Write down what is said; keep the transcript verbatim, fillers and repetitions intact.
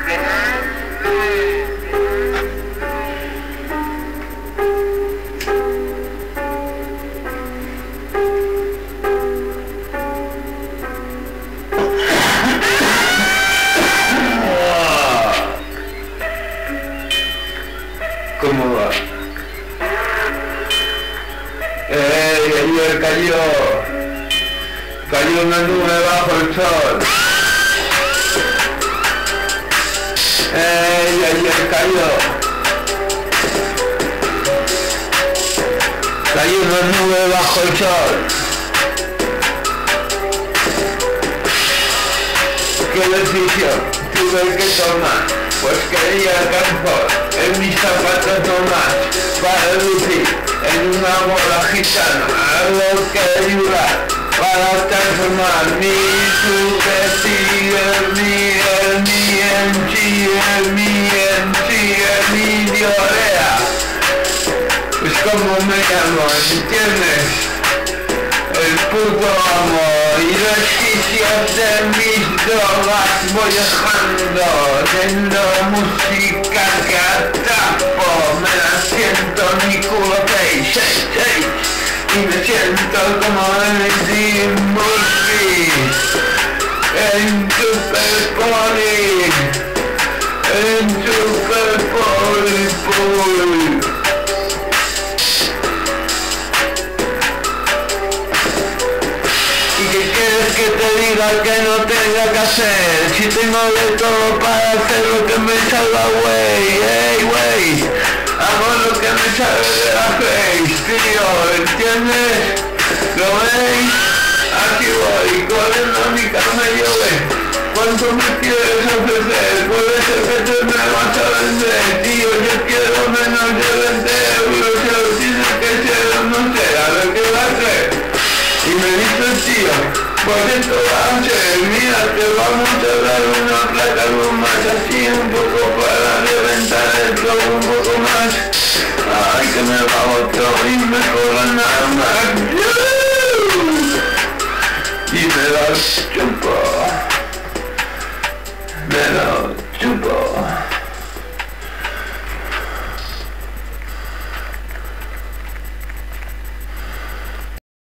¿Cómo va? ¡Ey! Ayer cayó, cayó una nube bajo el sol. ¡Ey! Ayer cayó, cayó una nube bajo el sol. ¿Qué decisión tuve que tomar? Pues quería alcanzar en mis zapatos nomás para lucir en una bola gitana, algo que ayudar para transformar mi subjetivo, mi, el mi, en sí, el mi, en sí, Emilio Area. Pues como me llamo, ¿entiendes? El puto amo y resquicios de mis drogas voy dejando, yendo música que atrapo, me la siento en mi culo, hey, hey, hey, y me siento como Eddie Murphy en Super Poli, en Super Poli, Poli. Que te diga que no tenga que hacer, si tengo de todo para hacer lo que me salga, wey, hey, wey, hago lo que me sale de la face, tío, ¿entiendes? ¿Lo veis? Aquí voy, corriendo a mi camello, wey. ¿Cuánto me quieres ofrecer? Puede ser que te me vas a vender, tío, yo quiero menos de veinte euros, pero tiene que ser, no sé, a ver qué va a hacer. Y me dice el tío, pues esto va a ser, mira, te vamos a dar una placa algo más así, un poco para reventar el flow un poco más. Ay, que me va otro y me cobran nada más. Y me das chupa.